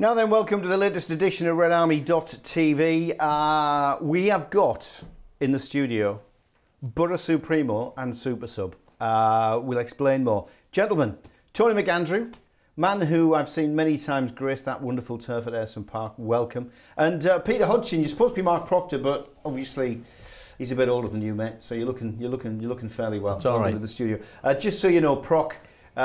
Now then, welcome to the latest edition of RedArmy.tv. We have got in the studio Boro Supremo and Super Sub. We'll explain more. Gentlemen, Tony McAndrew, man who I've seen many times grace that wonderful turf at Ayresome Park, welcome. And Peter Hodgson, you're supposed to be Mark Proctor, but obviously he's a bit older than you, mate. So you're looking fairly well. It's all right. Into the studio. Just so you know, Proc.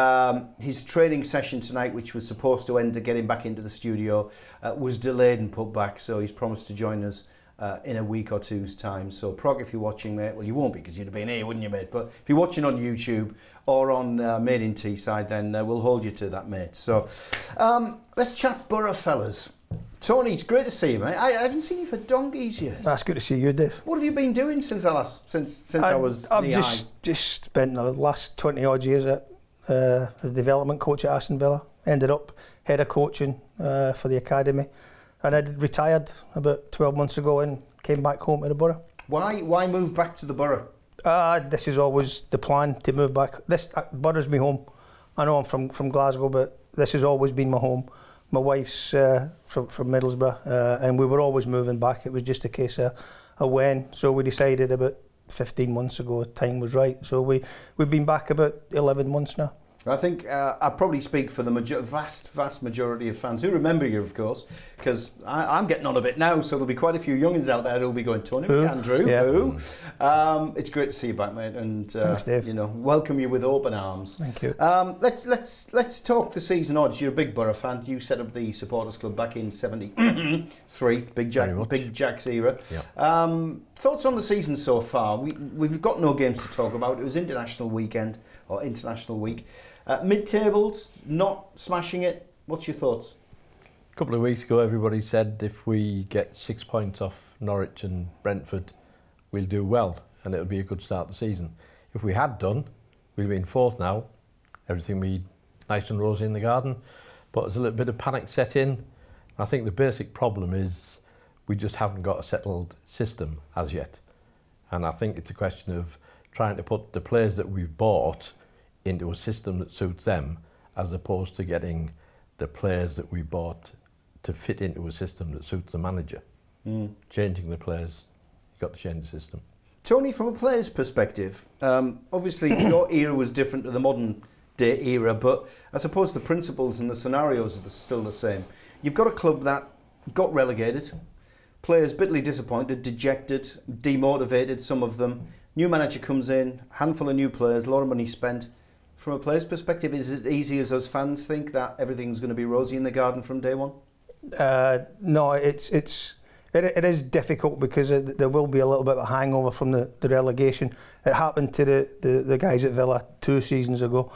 His training session tonight, which was supposed to end to get him back into the studio, was delayed and put back, so he's promised to join us in a week or two's time. So Prog, if you're watching, mate, well, you won't be because you'd have been here, wouldn't you, mate? But if you're watching on YouTube or on Made in Teesside, then we'll hold you to that, mate. So let's chat Boro, fellas. Tony, it's great to see you, mate. I haven't seen you for donkeys yet. That's good to see you, Dave. What have you been doing since I was I've just spent the last 20 odd years at as development coach at Aston Villa. Ended up head of coaching for the academy, and I retired about 12 months ago and came back home to the Boro. Why move back to the Boro? This is always the plan, to move back. This Boro's my home. I know I'm from Glasgow, but this has always been my home. My wife's from Middlesbrough, and we were always moving back. It was just a case of when. So we decided about 15 months ago, time was right. So we've been back about 11 months now. I think I probably speak for the vast majority of fans who remember you, of course, because I'm getting on a bit now, so there'll be quite a few youngins out there who'll be going, Tony McAndrew, who? It's great to see you back, mate, and thanks, Dave. You know, welcome you with open arms. Thank you. Let's talk the season odds. You're a big Boro fan. You set up the Supporters Club back in '73, Big Jack's era. Yep. Thoughts on the season so far? We've got no games to talk about. It was international weekend or international week. Mid-tables, not smashing it. What's your thoughts? A couple of weeks ago, everybody said if we get 6 points off Norwich and Brentford, we'll do well, and it'll be a good start to the season. If we had done, we'd be in fourth now. Everything would be nice and rosy in the garden, but there's a little bit of panic set in. I think the basic problem is we just haven't got a settled system as yet. And I think it's a question of trying to put the players that we've bought into a system that suits them, as opposed to getting the players that we bought to fit into a system that suits the manager. Changing the players, you've got to change the system. Tony, from a player's perspective, obviously your era was different to the modern day era, but I suppose the principles and the scenarios are still the same. You've got a club that got relegated, players bitterly disappointed, dejected, demotivated, some of them. New manager comes in, handful of new players, a lot of money spent. From a player's perspective, is it easy as us fans think that everything's going to be rosy in the garden from day one? No, it is difficult because there will be a little bit of a hangover from the relegation. It happened to the guys at Villa 2 seasons ago.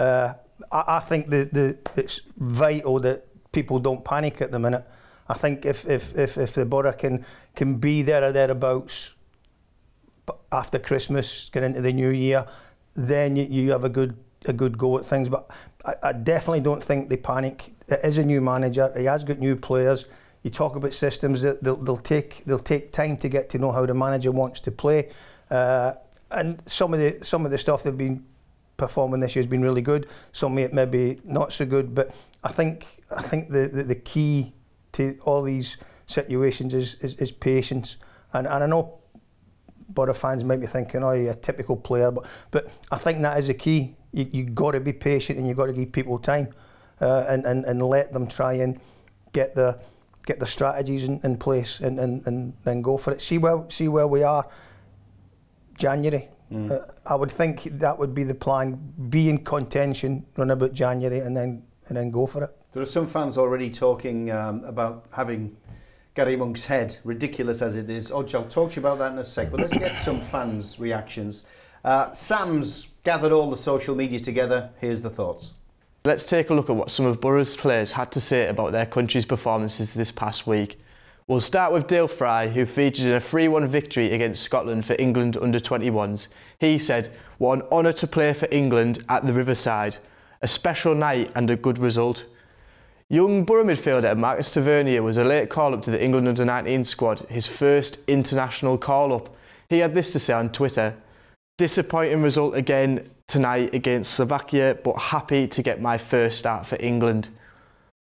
I think it's vital that people don't panic at the minute. I think if the Boro can be there or thereabouts after Christmas, get into the new year, then you have a good go at things. But I definitely don't think they panic. There is a new manager. He has got new players. You talk about systems that they'll take time to get to know how the manager wants to play. And some of the stuff they've been performing this year has been really good. Some of it maybe not so good. But I think the key to all these situations is patience. And I know Boro fans might be thinking, oh, you're a typical player, but I think that is the key. You've got to be patient and you've got to give people time and let them try and get the strategies in place and then go for it. See where we are January. I would think that would be the plan. Be in contention run about January and then go for it. There are some fans already talking about having Gary Monk's head, ridiculous as it is. I'll talk to you about that in a sec, but let's get some fans' reactions. Sam's gathered all the social media together. Here's the thoughts. Let's take a look at what some of Boro's players had to say about their country's performances this past week. We'll start with Dale Fry, who featured in a 3-1 victory against Scotland for England under-21s. He said, "What an honour to play for England at the Riverside. A special night and a good result." Young Boro midfielder Marcus Tavernier was a late call-up to the England under-19 squad, his first international call-up. He had this to say on Twitter: "Disappointing result again tonight against Slovakia, but happy to get my first start for England."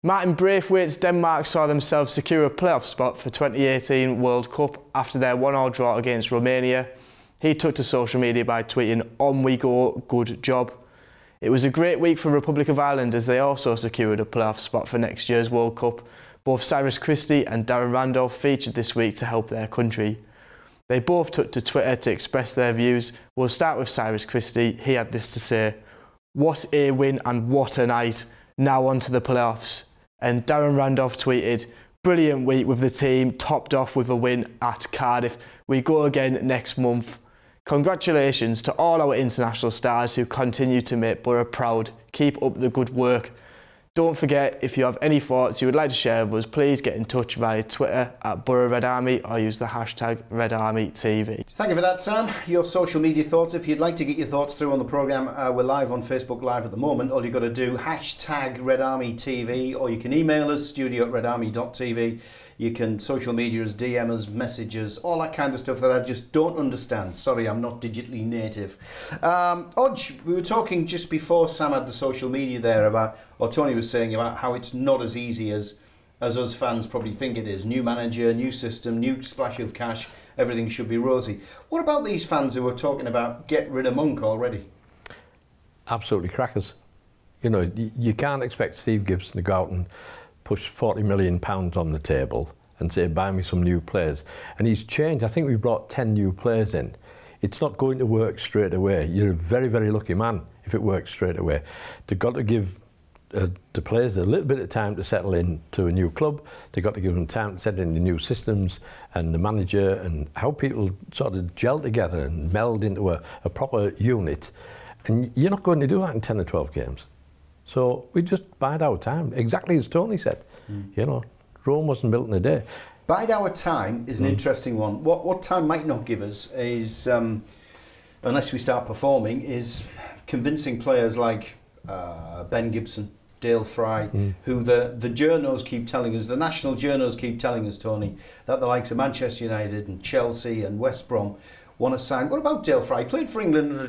Martin Braithwaite's Denmark saw themselves secure a playoff spot for 2018 World Cup after their 1-1 draw against Romania. He took to social media by tweeting, "On we go, good job." It was a great week for Republic of Ireland as they also secured a playoff spot for next year's World Cup. Both Cyrus Christie and Darren Randolph featured this week to help their country. They both took to Twitter to express their views. We'll start with Cyrus Christie. He had this to say: "What a win and what a night. Now on to the playoffs." And Darren Randolph tweeted, "Brilliant week with the team, topped off with a win at Cardiff. We go again next month." Congratulations to all our international stars who continue to make Boro proud. Keep up the good work. Don't forget, if you have any thoughts you would like to share with us, please get in touch via Twitter at Boro Red Army or use the hashtag RedArmyTV. Thank you for that, Sam. Your social media thoughts. If you'd like to get your thoughts through on the programme, we're live on Facebook Live at the moment. All you've got to do, hashtag RedArmyTV, or you can email us, studio@redarmy.tv. You can social media us, DM us, messages, all that kind of stuff that I just don't understand. Sorry, I'm not digitally native. Odge, we were talking just before Sam had the social media there about, or Tony was saying about how it's not as easy as us fans probably think it is. New manager, new system, new splash of cash, everything should be rosy. What about these fans who are talking about get rid of Monk already? Absolutely crackers. You know, you can't expect Steve Gibson to go out and push £40 million on the table and say, buy me some new players. And he's changed. I think we brought 10 new players in. It's not going to work straight away. You're a very, very lucky man if it works straight away. They've got to give the players a little bit of time to settle into a new club. They've got to give them time to settle into new systems and the manager and how people sort of gel together and meld into a proper unit. And you're not going to do that in 10 or 12 games. So we just bide our time, exactly as Tony said. You know, Rome wasn't built in a day. Bide our time is an interesting one. What time might not give us is, unless we start performing, is convincing players like Ben Gibson, Dale Fry, who the journos keep telling us, the national journos keep telling us, Tony, that the likes of Manchester United and Chelsea and West Brom want to sign. What about Dale Fry? He played for England under the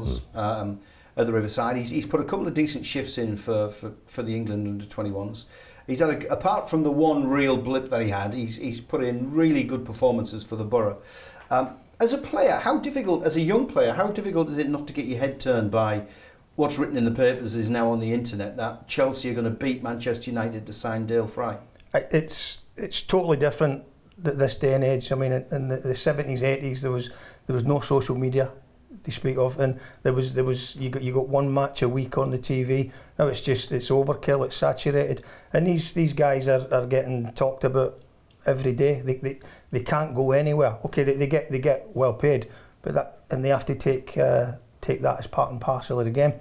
21s. At the Riverside. He's put a couple of decent shifts in for the England under 21s. He's had, apart from the one real blip that he had, he's put in really good performances for the Boro. As a player, how difficult, as a young player, how difficult is it not to get your head turned by what's written in the papers is now on the internet, that Chelsea are going to beat Manchester United to sign Dale Fry? It's totally different this day and age. I mean, in the 70s, 80s, there was no social media to speak of, and there was you got one match a week on the TV. Now it's overkill, it's saturated, and these guys are getting talked about every day. They can't go anywhere. Okay, they get well paid, but they have to take that as part and parcel of the game.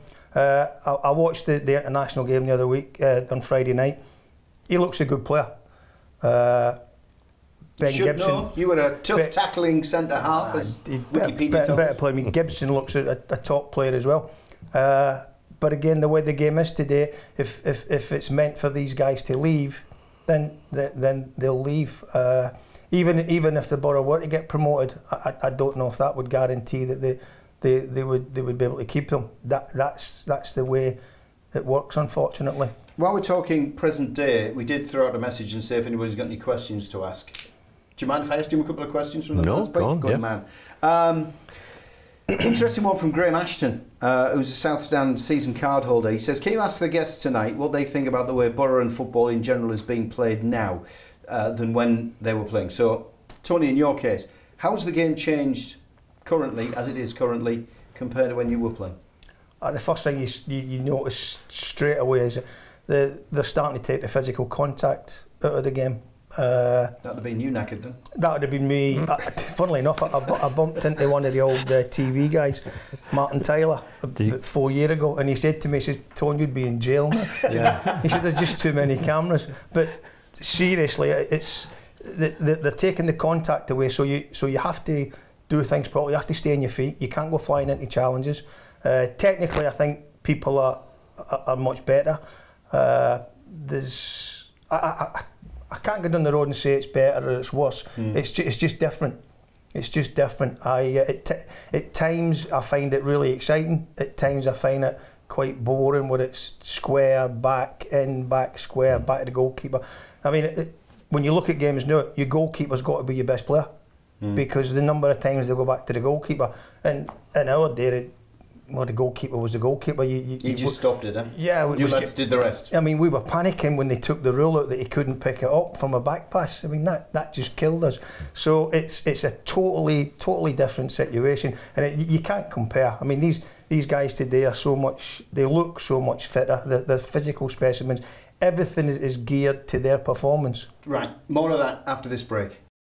I watched the international game the other week on Friday night. He looks a good player. Ben Gibson, know. You were a tough tackling centre half, as Wikipedia tells us. I mean, Gibson looks a top player as well. But again, the way the game is today, if it's meant for these guys to leave, then they'll leave. Even if the Boro were to get promoted, I don't know if that would guarantee that they would be able to keep them. That's the way it works, unfortunately. While we're talking present day, we did throw out a message and say if anybody's got any questions to ask. Do you mind if I ask you a couple of questions from the fans? No, go on, man. Interesting one from Graham Ashton, who's a South Stand season card holder. He says, can you ask the guests tonight what they think about the way Boro and football in general is being played now than when they were playing? So, Tony, in your case, how's the game changed currently, as it is currently, compared to when you were playing? The first thing you notice straight away is they're starting to take the physical contact out of the game. That would have been you knackered then? That would have been me. Funnily enough, I bumped into one of the old TV guys, Martin Tyler, about 4 years ago, and he said to me, he says, Tony, you'd be in jail now. Yeah. He said, there's just too many cameras. But seriously, they're taking the contact away, so you have to do things properly. You have to stay on your feet. You can't go flying into challenges. Technically, I think people are much better. I can't go down the road and say it's better or it's worse. It's just different. It's just different. At times I find it really exciting. At times I find it quite boring, where it's square, back, in, back, square, back to the goalkeeper. I mean, when you look at games now, your goalkeeper's got to be your best player, because the number of times they go back to the goalkeeper. And in our day, well, the goalkeeper was the goalkeeper. You just stopped it, eh? Yeah. You lads did the rest. I mean, we were panicking when they took the rule out that he couldn't pick it up from a back pass. I mean, that just killed us. So it's a totally different situation, and you can't compare. I mean, these guys today are they look so much fitter. They're physical specimens. Everything is geared to their performance. Right, more of that after this break.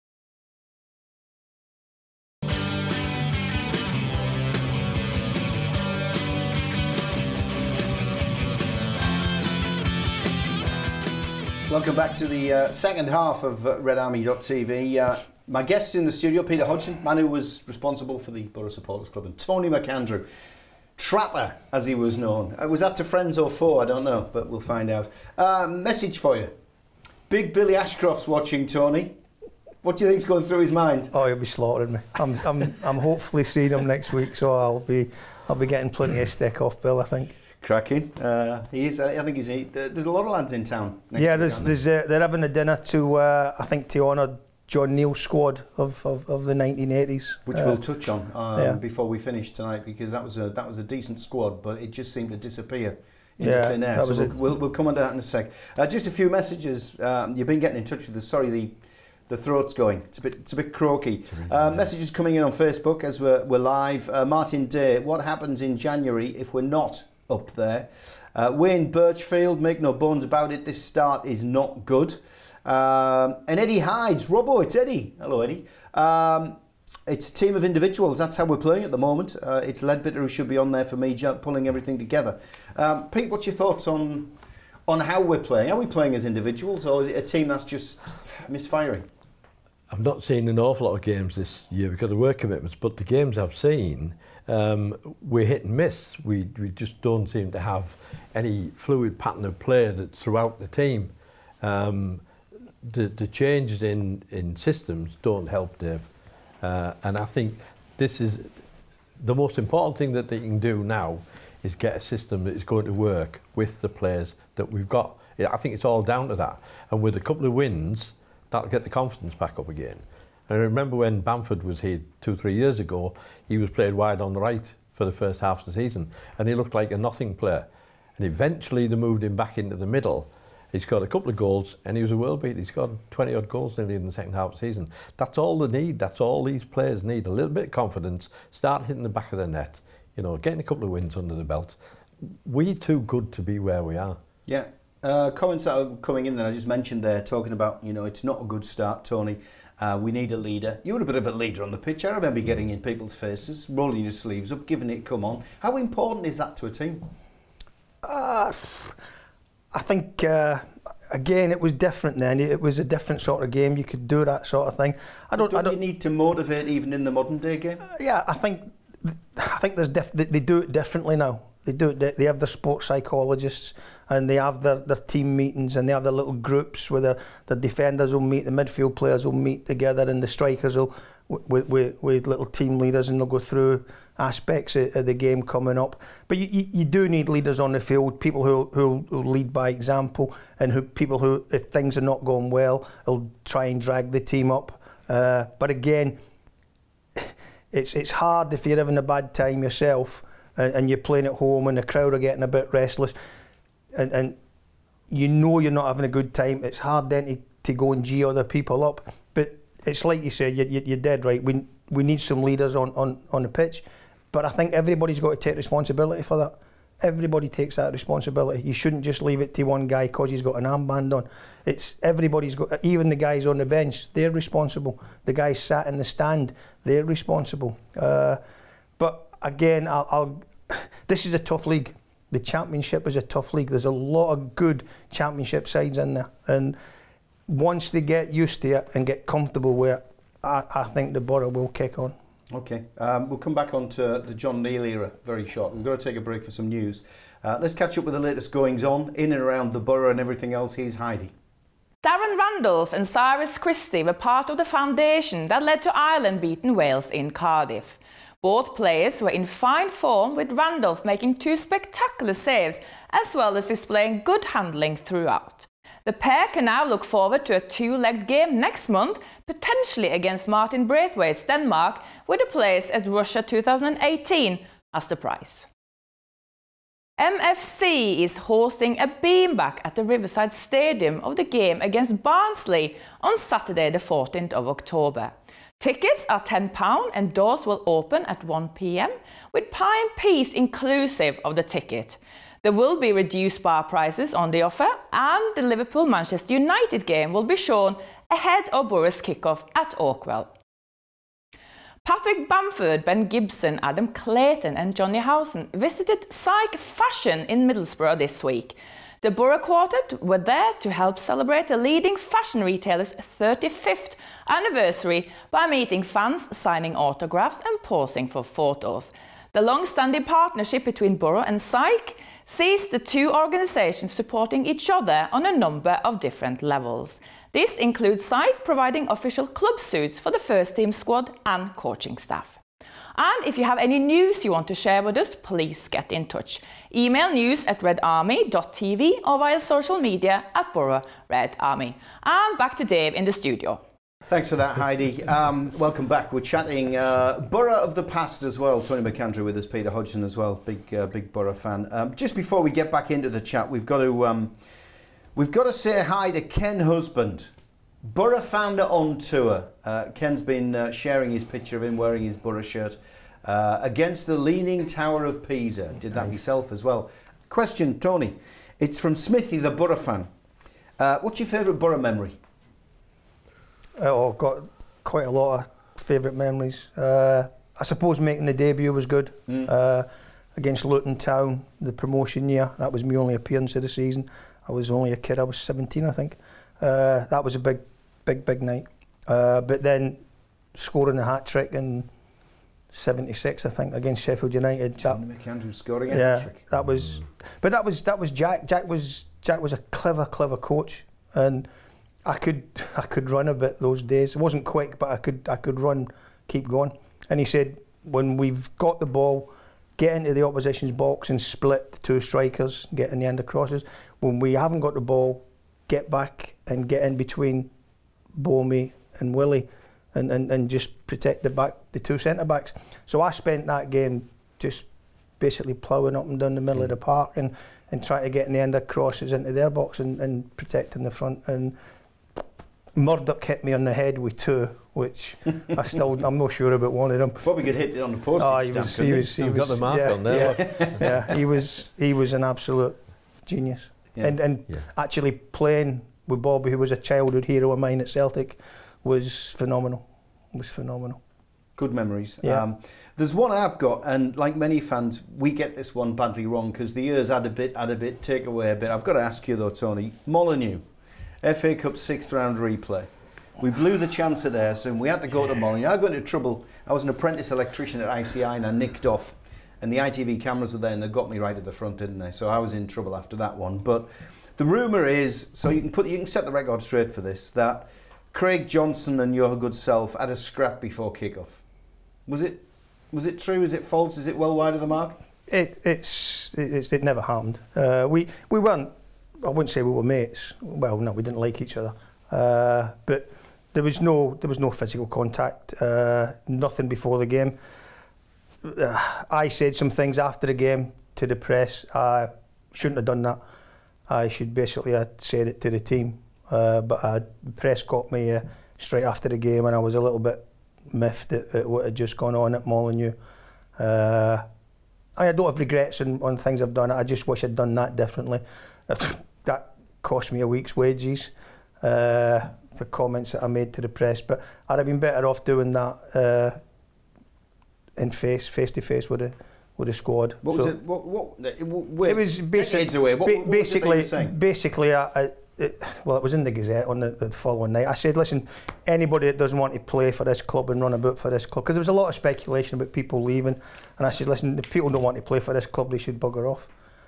Welcome back to the second half of RedArmy.tv. My guests in the studio, Peter Hodgson, man who was responsible for the Boro Supporters Club, and Tony McAndrew, Trapper as he was known. Was that to friends or foe? I don't know, but we'll find out. Message for you. Big Billy Ashcroft's watching, Tony. What do you think's going through his mind? Oh, he'll be slaughtering me. I'm hopefully seeing him next week, so I'll be getting plenty of stick off Bill, I think. Cracking. He is. I think there's a lot of lads in town. Yeah, they're having a dinner to I think to honour John Neal's squad of the 1980s, which we'll touch on before we finish tonight, because that was a decent squad, but it just seemed to disappear in the thin air. So we'll come on to that in a sec. Just a few messages. You've been getting in touch with us. Sorry, the throat's going. It's a bit croaky. Messages coming in on Facebook as we're live. Martin Day, what happens in January if we're not up there? Wayne Birchfield, make no bones about it, this start is not good. And Eddie Hides, Robbo, it's Eddie. Hello, Eddie. It's a team of individuals, that's how we're playing at the moment. It's Ledbetter who should be on there for me, pulling everything together. Pete, what's your thoughts on how we're playing? Are we playing as individuals, or is it a team that's just misfiring? I've not seen an awful lot of games this year because of work commitments, but the games I've seen, we're hit and miss. We just don't seem to have any fluid pattern of play that's throughout the team. The changes in systems don't help, Dave. And I think this is the most important thing that they can do now, is get a system that is going to work with the players that we've got. I think it's all down to that. And with a couple of wins, that'll get the confidence back up again. And I remember when Bamford was here 2-3 years ago, he was played wide on the right for the first half of the season, and he looked like a nothing player. And eventually they moved him back into the middle. He scored a couple of goals, and he was a world beat. He scored 20-odd goals nearly in the second half of the season. That's all they need. That's all these players need. A little bit of confidence, start hitting the back of the net, you know, getting a couple of wins under the belt. We're too good to be where we are. Yeah. Comments that are coming in that I just mentioned there, talking about, you know, it's not a good start, Tony. We need a leader. You were a bit of a leader on the pitch. I remember getting in people's faces, rolling your sleeves up, giving it come on. How important is that to a team? I think, again, it was different then. It was a different sort of game. You could do that sort of thing. I don't you need to motivate even in the modern day game? Yeah, I think there's they do it differently now. They do it. They have their sports psychologists, and they have their team meetings, and they have their little groups where the defenders will meet, the midfield players will meet together, and the strikers will with little team leaders, and they'll go through aspects of the game coming up. But you do need leaders on the field, people who lead by example, and people who, if things are not going well, will try and drag the team up. But again, it's hard if you're having a bad time yourself, and you're playing at home and the crowd are getting a bit restless, and you know you're not having a good time. It's hard then to go and gee other people up. But it's like you said, you're dead right. We need some leaders on the pitch, but I think everybody's got to take responsibility for that. Everybody takes that responsibility. You shouldn't just leave it to one guy because he's got an armband on. It's everybody's got, even the guys on the bench, they're responsible. The guys sat in the stand, they're responsible. But again, this is a tough league. The Championship is a tough league. There's a lot of good Championship sides in there, and once they get used to it and get comfortable with it, I think the Boro will kick on. Okay, we'll come back on to the John Neal era very short. We've got to take a break for some news. Let's catch up with the latest goings on in and around the Boro and everything else. Here's Heidi. Darren Randolph and Cyrus Christie were part of the foundation that led to Ireland beating Wales in Cardiff. Both players were in fine form, with Randolph making 2 spectacular saves as well as displaying good handling throughout. The pair can now look forward to a 2-legged game next month, potentially against Martin Braithwaite's Denmark, with a place at Russia 2018 as the prize. MFC is hosting a beamback at the Riverside Stadium of the game against Barnsley on Saturday the 14th of October. Tickets are £10 and doors will open at 1 p.m, with pie and peas inclusive of the ticket. There will be reduced bar prices on the offer, and the Liverpool-Manchester United game will be shown ahead of Boro's kickoff at Oakwell. Patrick Bamford, Ben Gibson, Adam Clayton and Johnny Housen visited Psych Fashion in Middlesbrough this week. The Boro Quartet were there to help celebrate the leading fashion retailer's 35th anniversary by meeting fans, signing autographs and posing for photos. The long-standing partnership between Boro and Psych sees the two organisations supporting each other on a number of different levels. This includes Psych providing official club suits for the first team squad and coaching staff. And if you have any news you want to share with us, please get in touch. Email news@redarmy.tv or via social media at Boro Red Army. And back to Dave in the studio. Thanks for that, Heidi. Welcome back. We're chatting Boro of the past as well. Tony McAndrew with us, Peter Hodgson as well, big Boro fan. Just before we get back into the chat, we've got to say hi to Ken Husband, Boro founder on tour. Ken's been sharing his picture of him wearing his Boro shirt against the Leaning Tower of Pisa. Did that yourself as well. Question, Tony. It's from Smithy, the Boro fan. What's your favourite Boro memory? I've got quite a lot of favourite memories. I suppose making the debut was good against Luton Town, the promotion year. That was my only appearance of the season. I was only a kid, I was 17 I think. That was a big night. But then scoring a hat-trick in 76 I think against Sheffield United. Tony McAndrew scoring a hat-trick. That was, but that was Jack. Jack was a clever coach, and I could run a bit those days. It wasn't quick, but I could run, keep going. And he said, when we've got the ball, get into the opposition's box and split the two strikers, get in the end of crosses. When we haven't got the ball, get back and get in between Bomey and Willie and just protect the two centre backs. So I spent that game just basically ploughing up and down the middle of the park and trying to get in the end of crosses into their box and protecting the front. And Murdoch hit me on the head with two, which I'm not sure about one of them. Probably could hit it on the postage he got the mark on there. Yeah, he was an absolute genius. Yeah. And actually playing with Bobby, who was a childhood hero of mine at Celtic, was phenomenal. Good memories. Yeah. There's one I've got, and like many fans, we get this one badly wrong because the years add a bit, take away a bit. I've got to ask you though, Tony, Molineux, FA Cup 6th round replay. We blew the chance of theirs and we had to go to Molineux. I got into trouble. I was an apprentice electrician at ICI and I nicked off, and the ITV cameras were there and they got me right at the front, didn't they? So I was in trouble after that one. But the rumour is, so you can set the record straight for this, that Craig Johnson and your good self had a scrap before kick-off. Was it true? Is it false? Is it well wide of the mark? It never happened. We weren't. I wouldn't say we were mates. Well, no, we didn't like each other. But there was no physical contact. Nothing before the game. I said some things after the game to the press. I shouldn't have done that. I should basically have said it to the team. But the press caught me straight after the game, and I was a little bit miffed at what had just gone on at Molineux. I don't have regrets on things I've done. I just wish I'd done that differently. That cost me a week's wages for comments that I made to the press, but I'd have been better off doing that face to face with the squad. What was it? What it was basically. Well, it was in the Gazette on the following night. I said, listen, anybody that doesn't want to play for this club and run about for this club, because there was a lot of speculation about people leaving, and I said, listen, if people don't want to play for this club, they should bugger off.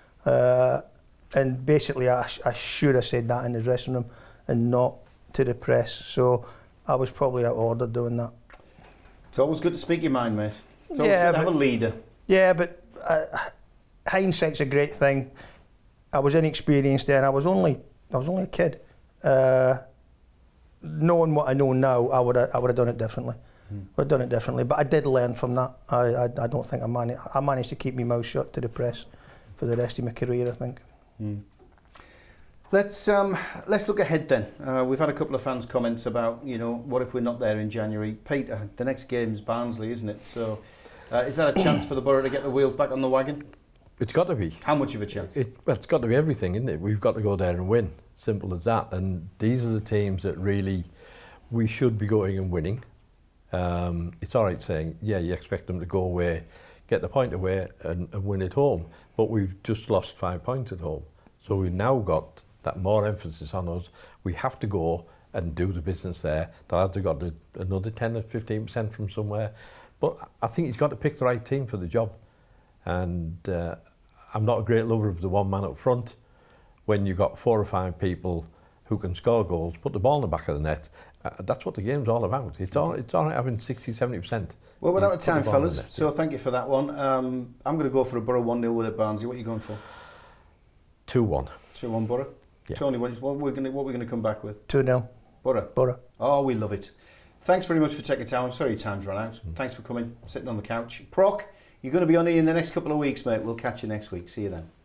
And basically, I should have said that in the dressing room and not to the press. So I was probably out of order doing that. It's always good to speak your mind, mate. So yeah, have a leader. Yeah, but hindsight's a great thing. I was inexperienced then. I was only a kid. Knowing what I know now, I would have done it differently. Would have done it differently, but I did learn from that. I don't think I managed to keep my mouth shut to the press for the rest of my career, I think. Let's look ahead then. We've had a couple of fans' comments about, you know, what if we're not there in January? Peter, the next game's Barnsley, isn't it? So is that a chance for the Boro to get the wheels back on the wagon? It's got to be. How much of a chance? It's got to be everything, isn't it? We've got to go there and win. Simple as that. And these are the teams that really we should be going and winning. It's all right saying, yeah, you expect them to go away, get the point away and win at home. But we've just lost 5 points at home. So we've now got that more emphasis on us. We have to go and do the business there. The lads have got another 10 or 15% from somewhere. But I think he's got to pick the right team for the job. And I'm not a great lover of the one man up front. When you've got 4 or 5 people who can score goals, put the ball in the back of the net, that's what the game's all about. It's all right having 60-70%. Well, we're out of time, fellas, so thank you for that one. I'm going to go for a Boro 1-0 win at Barnsley. What are you going for? 2-1. 2-1 Boro? Yeah. Tony, what are we going to come back with? 2-0. Boro. Oh, we love it. Thanks very much for taking time. I'm sorry your time's run out. Thanks for coming, sitting on the couch. Proc, you're going to be on here in the next couple of weeks, mate. We'll catch you next week. See you then.